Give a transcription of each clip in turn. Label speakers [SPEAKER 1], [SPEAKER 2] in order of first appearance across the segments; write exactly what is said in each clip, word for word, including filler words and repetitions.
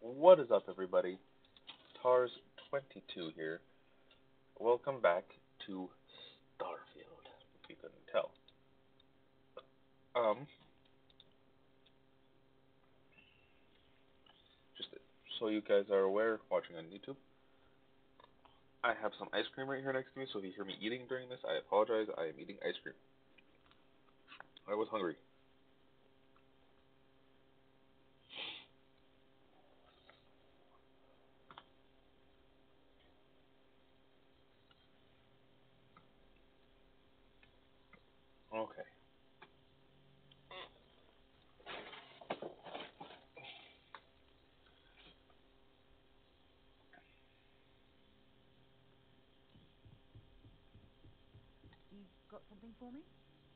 [SPEAKER 1] What is up, everybody? Tars twenty-two here. Welcome back to Starfield, if you couldn't tell. Um, just so you guys are aware, watching on YouTube, I have some ice cream right here next to me, so if you hear me eating during this, I apologize. I am eating ice cream. I was hungry. Okay.
[SPEAKER 2] You got something for me?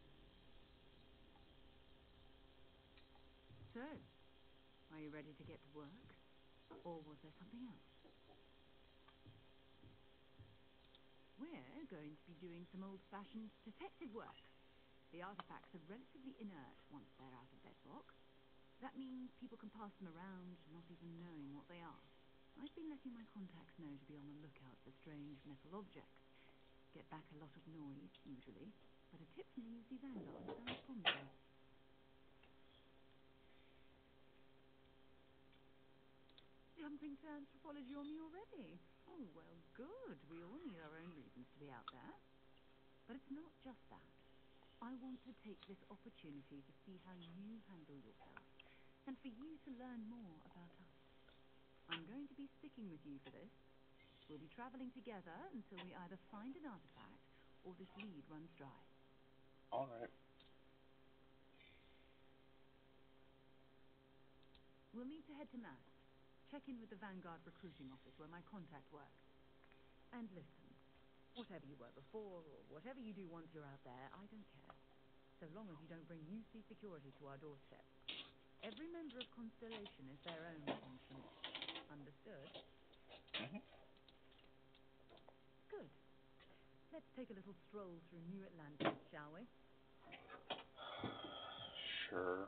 [SPEAKER 2] So, are you ready to get to work? Or was there something else? We're going to be doing some old-fashioned detective work. The artifacts are relatively inert once they're out of bedrock. That means people can pass them around, not even knowing what they are. I've been letting my contacts know to be on the lookout for strange metal objects. Get back a lot of noise, usually, but a tip from the U C Vanguard sounds promising. Jumping to anthropology on me already? Oh, well, good. We all need our own reasons to be out there. But it's not just that. I want to take this opportunity to see how you handle yourself, and for you to learn more about us. I'm going to be sticking with you for this. We'll be traveling together until we either find an artifact or this lead runs dry.
[SPEAKER 1] All right.
[SPEAKER 2] We'll need to head to Mast. Check in with the Vanguard recruiting office where my contact works. And listen, whatever you were before, or whatever you do once you're out there, I don't care. So long as you don't bring U C security to our doorstep. Every member of Constellation is their own conscience. Understood?
[SPEAKER 1] Mhm.
[SPEAKER 2] Good. Let's take a little stroll through New Atlantis, shall we?
[SPEAKER 1] Sure.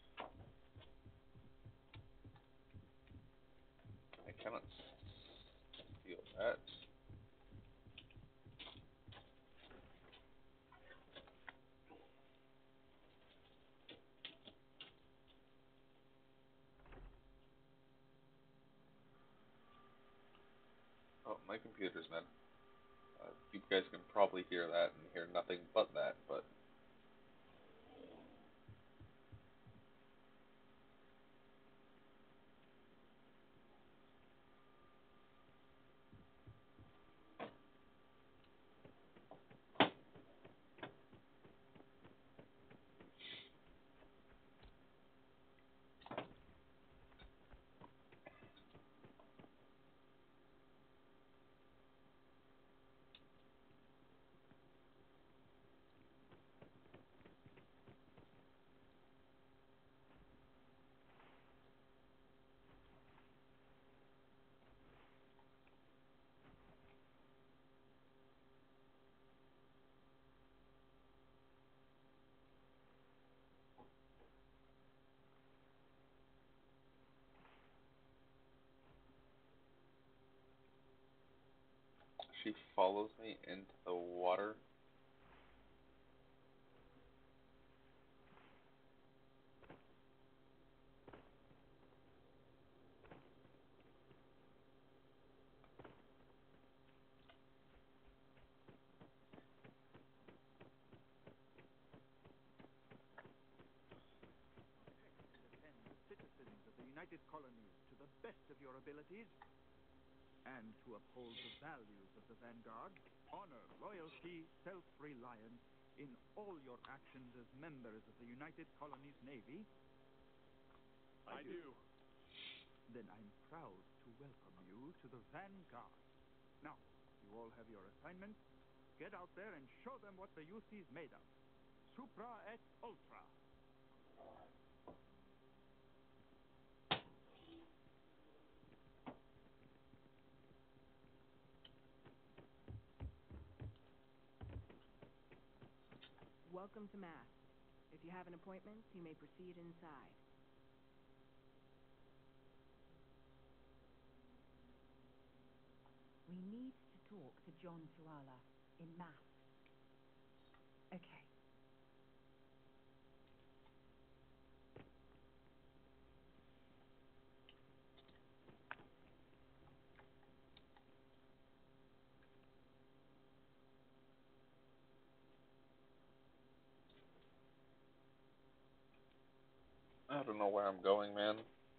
[SPEAKER 1] I cannot feel that. Oh, my computer's mad. Uh, you guys can probably hear that and hear nothing but that, but she follows me into the water.
[SPEAKER 3] Defend the citizens of the United Colonies to the best of your abilities, and to uphold the values of the Vanguard, honor, loyalty, self-reliance in all your actions as members of the United Colonies Navy.
[SPEAKER 4] I do.
[SPEAKER 3] Then I'm proud to welcome you to the Vanguard. Now, you all have your assignments. Get out there and show them what the U C's made of. Supra et Ultra.
[SPEAKER 5] Welcome to Mass. If you have an appointment, you may proceed inside.
[SPEAKER 2] talk to John Tuala in Mass. Okay.
[SPEAKER 1] I don't know where I'm going, man.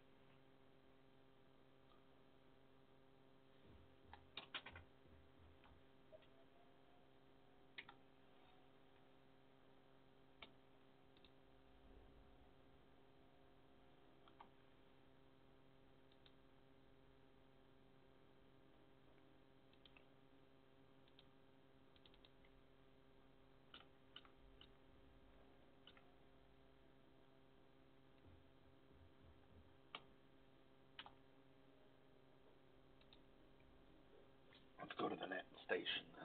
[SPEAKER 1] Let's go to the next station then.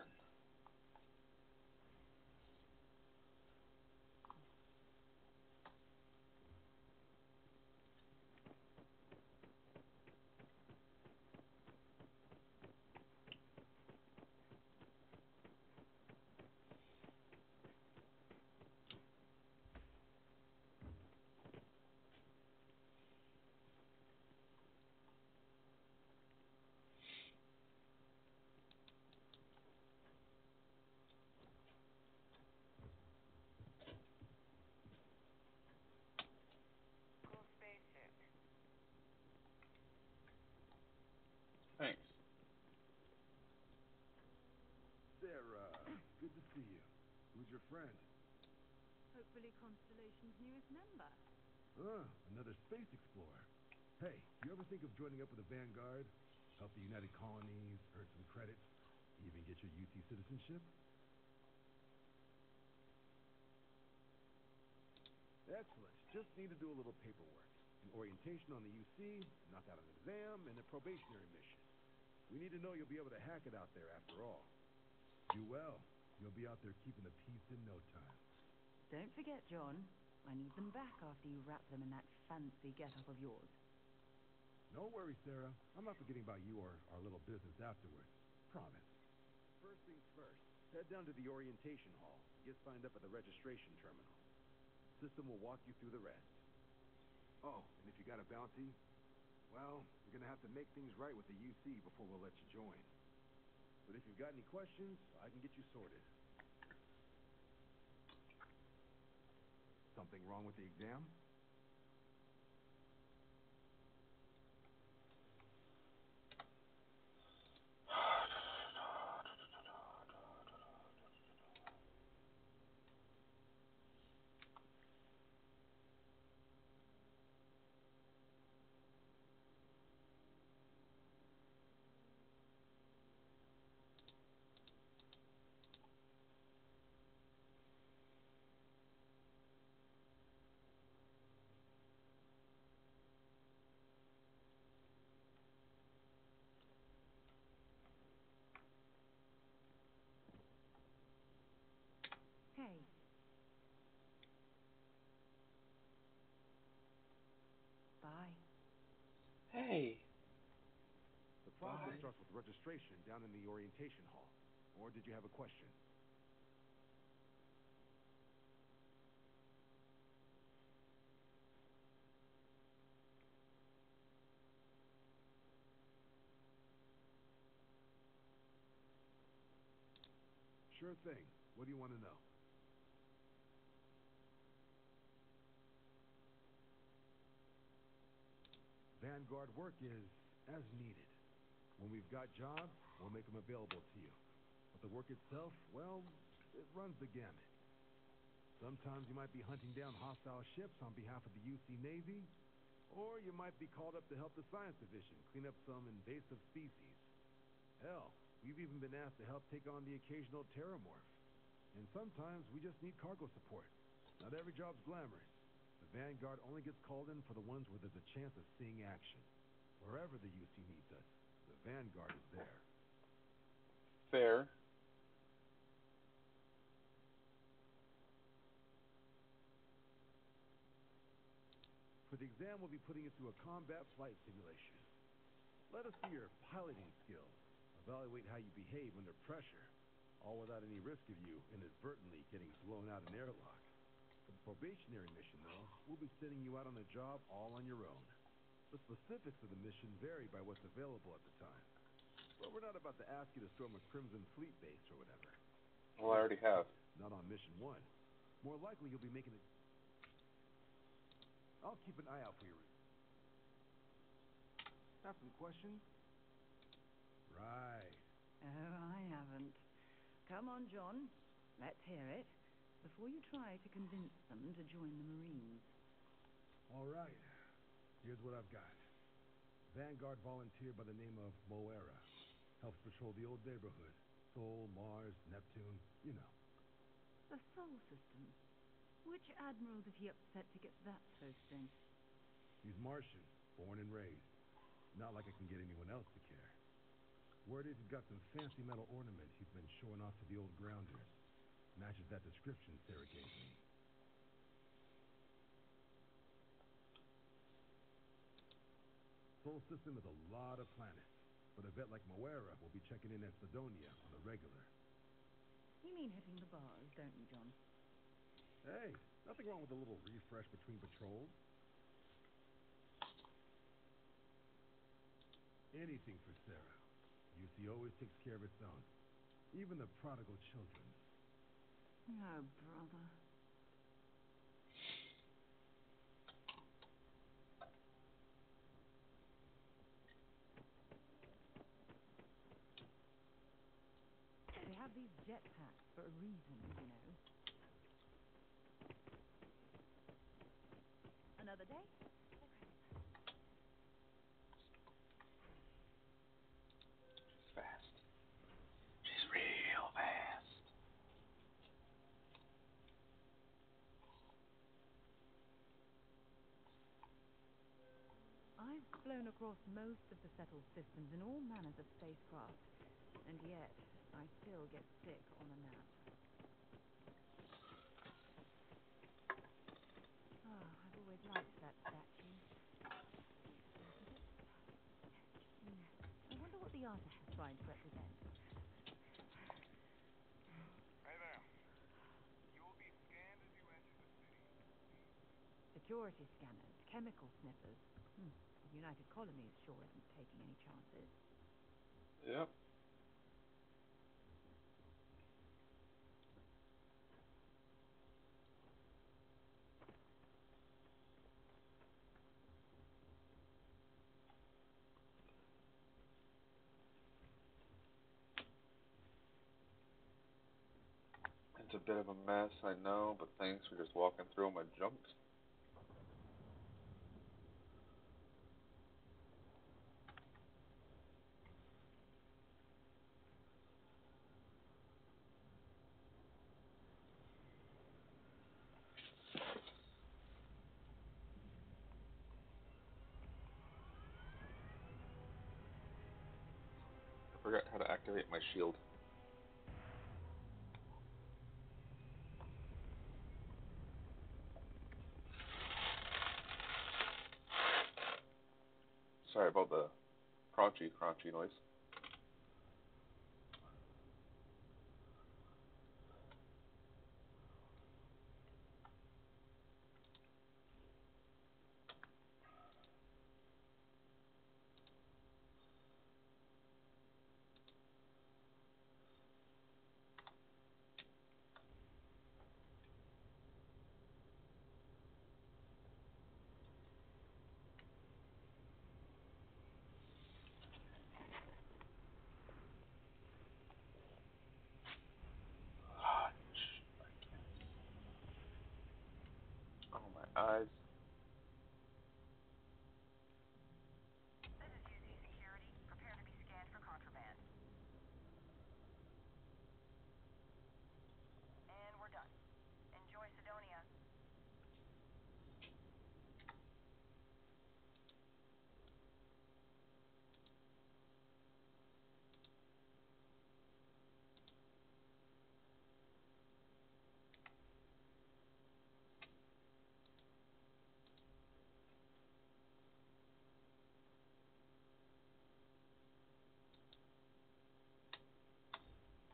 [SPEAKER 1] Thanks.
[SPEAKER 6] Sarah, good to see you. Who's your friend?
[SPEAKER 2] Hopefully Constellation's newest member.
[SPEAKER 6] Ah, another space explorer. Hey, you ever think of joining up with the Vanguard? Help the United Colonies, earn some credits, even get your U C citizenship? Excellent. Just need to do a little paperwork. An orientation on the U C, knock out an exam, and a probationary mission. We need to know you'll be able to hack it out there after all. Do well. You'll be out there keeping the peace in no time.
[SPEAKER 2] Don't forget, John. I need them back after you wrap them in that fancy get-up of yours.
[SPEAKER 6] No worries, Sarah. I'm not forgetting about you or our little business afterwards. Promise. First things first. Head down to the orientation hall. Get signed up at the registration terminal. System will walk you through the rest. Oh, and if you got a bounty, well, we're gonna have to make things right with the U C before we'll let you join. But if you've got any questions, I can get you sorted. Something wrong with the exam?
[SPEAKER 2] Hey. Bye.
[SPEAKER 1] Hey.
[SPEAKER 6] The process
[SPEAKER 1] Bye.
[SPEAKER 6] starts with registration down in the orientation hall. Or did you have a question? Sure thing. What do you want to know? Vanguard work is as needed. When we've got jobs, we'll make them available to you. But the work itself, well, it runs the gamut. Sometimes you might be hunting down hostile ships on behalf of the U C Navy, or you might be called up to help the Science Division clean up some invasive species. Hell, we've even been asked to help take on the occasional terramorph. And sometimes we just need cargo support. Not every job's glamorous. The Vanguard only gets called in for the ones where there's a chance of seeing action. Wherever the U C needs us, the Vanguard is there.
[SPEAKER 1] Fair.
[SPEAKER 6] For the exam, we'll be putting you through a combat flight simulation. Let us see your piloting skills. A evaluate how you behave under pressure, all without any risk of you inadvertently getting blown out an airlock. For the probationary mission, though, we'll be sending you out on the job all on your own. The specifics of the mission vary by what's available at the time. But we're not about to ask you to storm a Crimson Fleet base or whatever.
[SPEAKER 1] Well, I already have.
[SPEAKER 6] Not on mission one. More likely you'll be making it. I'll keep an eye out for your. Have some questions? Right.
[SPEAKER 2] Oh, I haven't. Come on, John. Let's hear it. Before you try to convince them to join the Marines.
[SPEAKER 6] All right. Here's what I've got. Vanguard volunteer by the name of Moera. Helps patrol the old neighborhood. Sol, Mars, Neptune, you know.
[SPEAKER 2] The Sol system. Which admiral did he upset to get that posting?
[SPEAKER 6] He's Martian, born and raised. Not like I can get anyone else to care. Word is he's got some fancy metal ornament he's been showing off to the old grounders. Matches that description Sarah gave me. Sol system is a lot of planets, but a vet like Moera will be checking in at Sidonia on the regular.
[SPEAKER 2] You mean hitting the bars, don't you, John?
[SPEAKER 6] Hey, nothing wrong with a little refresh between patrols. Anything for Sarah. U C always takes care of its own. Even the prodigal children.
[SPEAKER 2] Oh, brother. They have these jetpacks for a reason, you know. Another day?
[SPEAKER 1] She's fast. She's real fast.
[SPEAKER 2] I've flown across most of the settled systems in all manners of spacecraft, and yet I still get sick on a nap. Ah, I've always liked that statue. Hmm. I wonder what the artist is trying to represent.
[SPEAKER 3] Hey there. You will be scanned as you enter the city.
[SPEAKER 2] Security scanners, chemical sniffers. Hmm. The United Colonies sure isn't taking any chances.
[SPEAKER 1] Yep. It's a bit of a mess, I know, but thanks for just walking through my junk. I forgot how to activate my shield. Sorry about the crunchy, crunchy noise. Oh, my eyes.
[SPEAKER 7] This is U Z Security. Prepare to be scanned for contraband. And we're done. Enjoy Sidonia.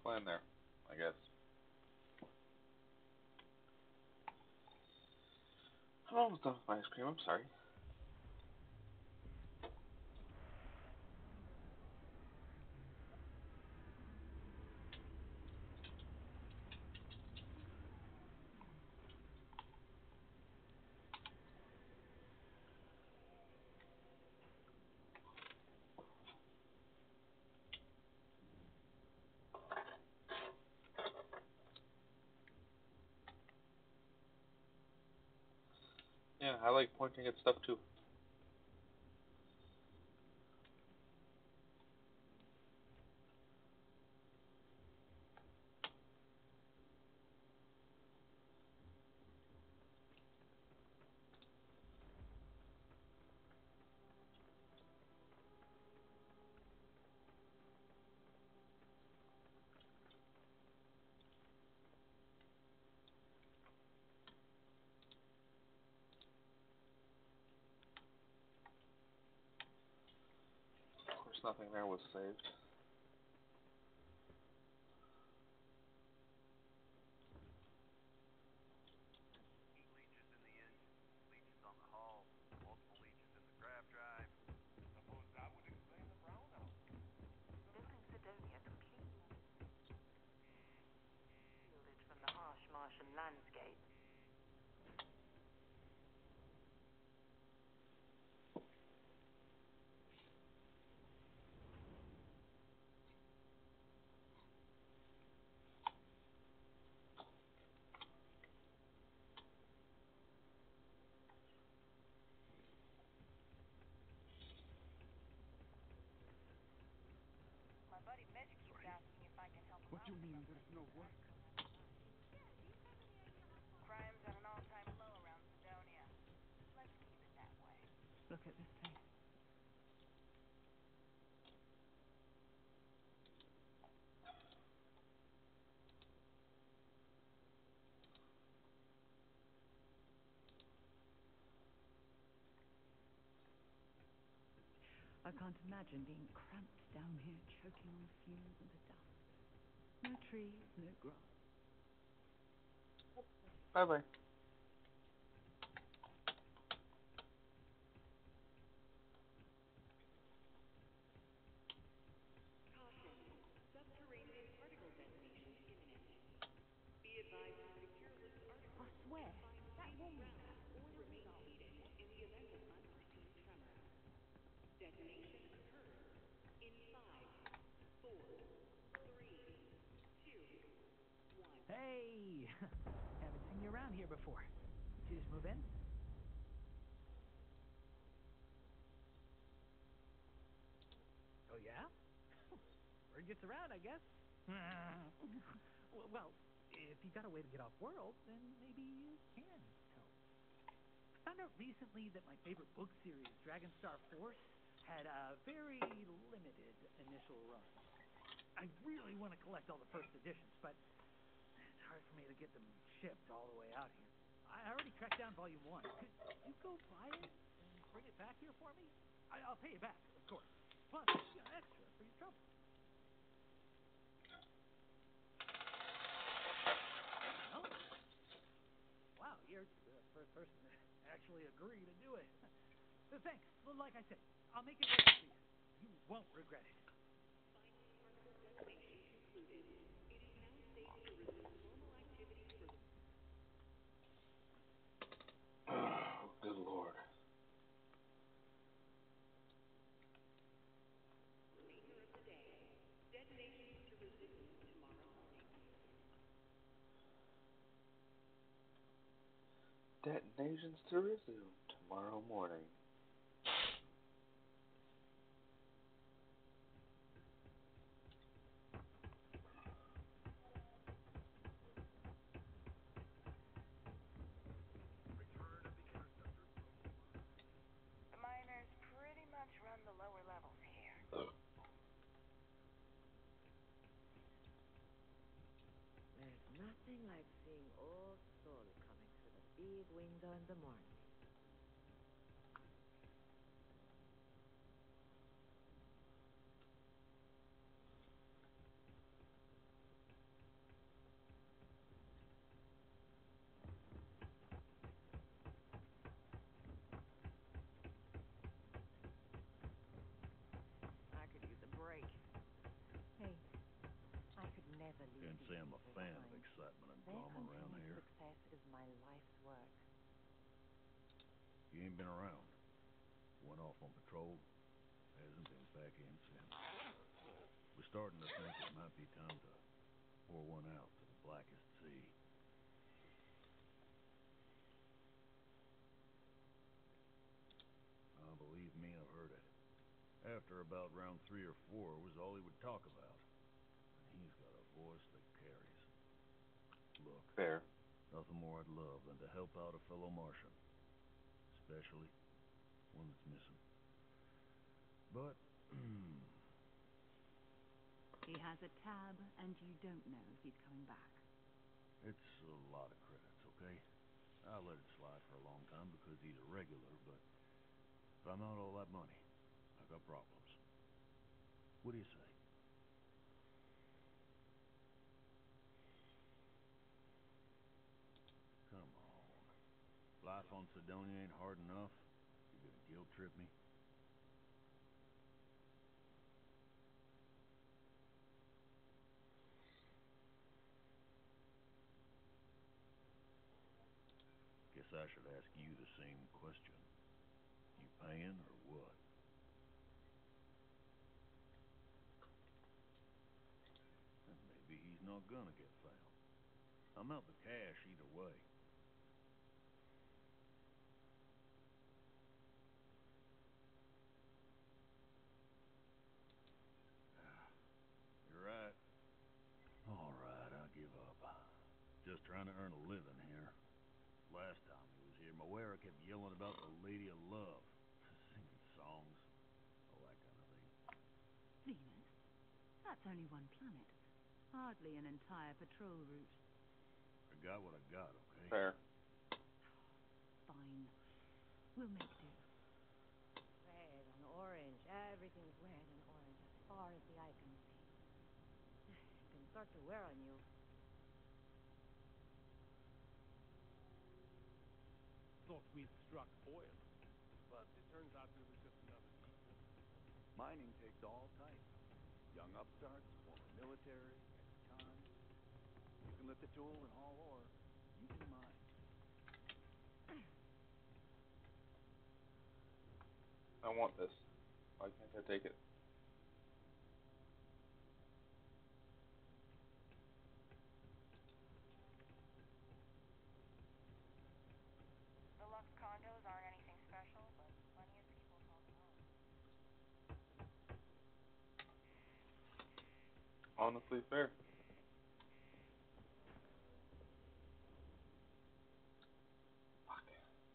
[SPEAKER 1] Plan there, I guess. I'm almost done with my ice cream. I'm sorry. Yeah, I like pointing at stuff too. Of course, nothing there was saved.
[SPEAKER 8] Leeches in the engine, leeches on the hull, multiple leeches in the grav drive.
[SPEAKER 4] Suppose that would explain the brownout.
[SPEAKER 7] Building Sidonia completely shielded from the harsh Martian landscape. My buddy Mitch keeps asking if I can help him
[SPEAKER 3] What
[SPEAKER 7] out
[SPEAKER 3] do you
[SPEAKER 7] with
[SPEAKER 3] mean
[SPEAKER 7] something.
[SPEAKER 3] there's no work?
[SPEAKER 7] Crime's at an all-time low around Sidonia. Let's keep it that way.
[SPEAKER 2] Look at this place. I can't imagine being cramped down here, choking on fumes and the dust. No trees, no grass.
[SPEAKER 1] Bye bye.
[SPEAKER 9] Caution. Subterranean particle detonation imminent. Be advised to secure loose articles.
[SPEAKER 2] I swear, that
[SPEAKER 9] Find
[SPEAKER 2] woman.
[SPEAKER 9] ground or remain seated in the event of unforeseen tremor. Detonation occurs in five, four, three, two, one.
[SPEAKER 10] Hey! Haven't seen you around here before. Did you just move in? Oh, yeah? Word gets around, I guess. Well, well, if you got a way to get off world, then maybe you can help. I found out recently that my favorite book series, Dragonstar Force, had a very limited initial run. I really want to collect all the first editions, but it's hard for me to get them shipped all the way out here. I already tracked down volume one. Could you go buy it and bring it back here for me? I, I'll pay you back, of course. Plus, you know, extra for your trouble. Oh. Wow, you're the first person to actually agree to do it. So thanks. Well, like I said, I'll make it work for you. You won't regret it.
[SPEAKER 9] Final particle detonation concluded. It is now safe to resume normal activities for the
[SPEAKER 1] Oh, good lord.
[SPEAKER 9] remainder of the day. Detonations to resume tomorrow morning.
[SPEAKER 1] Detonations to resume tomorrow morning.
[SPEAKER 3] Return of the interceptors from Mars.
[SPEAKER 7] The miners pretty much run the lower levels here.
[SPEAKER 11] There's nothing like seeing old Sol coming through the big window in the morning.
[SPEAKER 12] can't say I'm a fan of excitement and
[SPEAKER 2] Their
[SPEAKER 12] drama around
[SPEAKER 2] continued
[SPEAKER 12] here.
[SPEAKER 2] success is my life's work.
[SPEAKER 12] You ain't been around. Went off on patrol. Hasn't been back in since. We're starting to think it might be time to pour one out to the blackest sea. Oh, believe me, I've heard it. After about round three or four was all he would talk about. And he's got a voice that carries. Look,
[SPEAKER 1] Fair.
[SPEAKER 12] nothing more I'd love than to help out a fellow Martian. Especially one that's missing. But,
[SPEAKER 2] He has a tab, and you don't know if he's coming back.
[SPEAKER 12] it's a lot of credits, okay? I let it slide for a long time because he's a regular, but if I'm out all that money, I got problems. What do you say? Come on. Life on Cydonia ain't hard enough. You gonna guilt trip me? Guess I should ask you the same question. You paying or what? And maybe he's not gonna get found. I'm out the cash either way. You're right. All right, I give up. Just trying to earn a living here. Last time he was here, Moira kept yelling about the Lady of Love. Singing songs. All that kind of thing.
[SPEAKER 2] Venus? That's only one planet. Hardly an entire patrol route.
[SPEAKER 12] I got what I got, okay?
[SPEAKER 1] Fair.
[SPEAKER 2] Fine. We'll make do.
[SPEAKER 11] Red and orange. Everything's red and orange as far as the eye can see. It can start to wear on you.
[SPEAKER 6] Thought we'd struck oil, but it turns out it was just another detour.
[SPEAKER 3] Mining takes all types. Young upstarts, former military, ex-con. You can lift a tool and haul ore. You can mine.
[SPEAKER 1] I want this. Why can't I take it?
[SPEAKER 7] The Lux condos aren't anything special, but plenty of people call them home.
[SPEAKER 1] Honestly, fair. Fuck.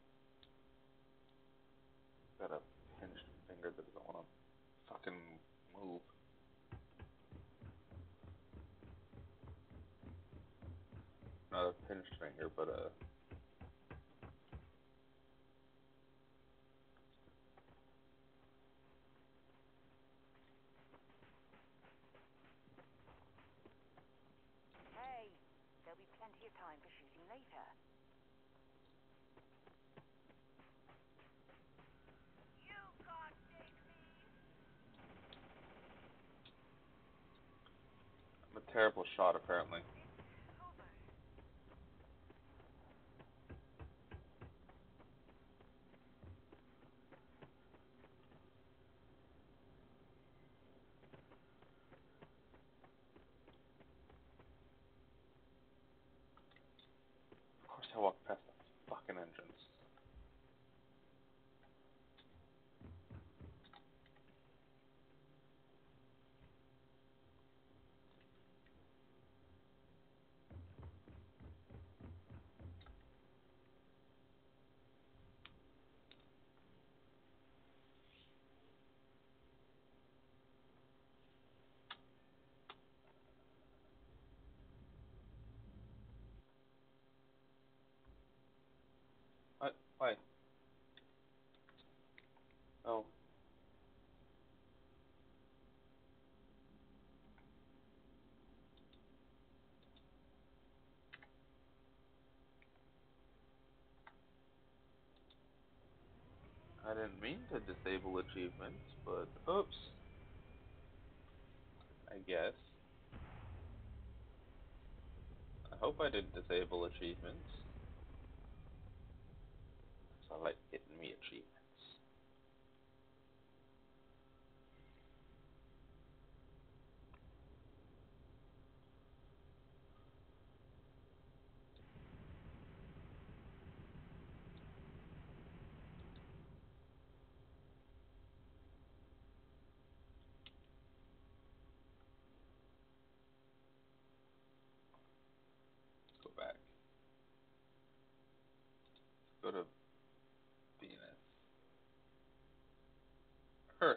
[SPEAKER 1] Got a pinched finger that doesn't want to fucking move. Not a pinched finger, but a...
[SPEAKER 7] Hey, there'll be plenty of time for shooting later. You can't take me!
[SPEAKER 1] I'm a terrible shot, apparently.
[SPEAKER 7] It's over.
[SPEAKER 1] Of course I walked past the fucking entrance. What? Why? Oh. I didn't mean to disable achievements, but oops. I guess. I hope I didn't disable achievements. So I like getting me achievements. Go back. Go to Venus. Earth.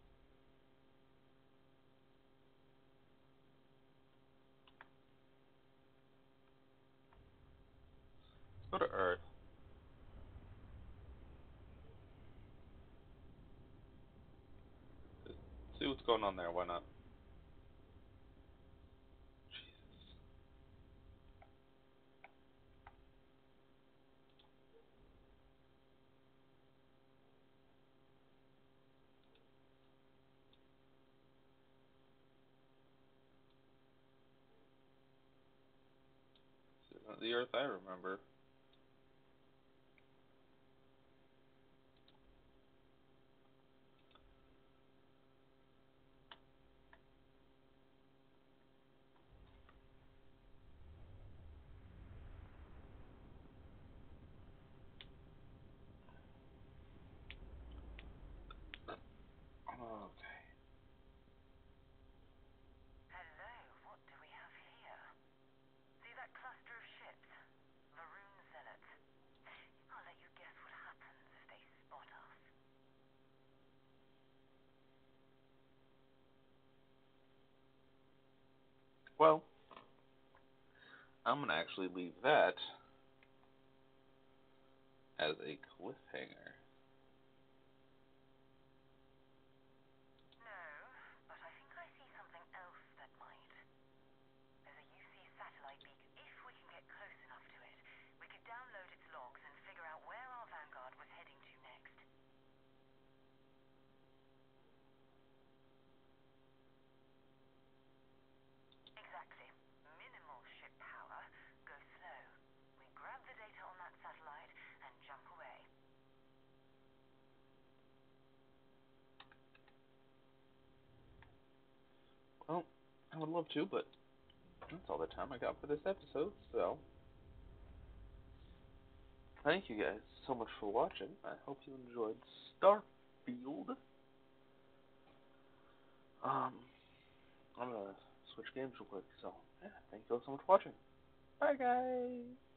[SPEAKER 1] Let's go to Earth. Just see what's going on there. Why not? Jesus. This isn't the Earth I remember. Okay.
[SPEAKER 7] Hello, what do we have here? See that cluster of ships? Varun Zealots. I'll let you guess what happens if they spot us.
[SPEAKER 1] Well, I'm gonna actually leave that as a cliffhanger.
[SPEAKER 7] No, but I think I see something else that might. There's a U C satellite beacon. If we can get close enough to it, we could download its logs and figure out where our vanguard was heading to next. Exactly. Minimal ship power. Go slow. We grab the data on that satellite and jump away.
[SPEAKER 1] Well, I would love to, but that's all the time I got for this episode, so thank you guys so much for watching. I hope you enjoyed Starfield. Um, I'm gonna switch games real quick, so yeah, thank you all so much for watching. Bye, guys!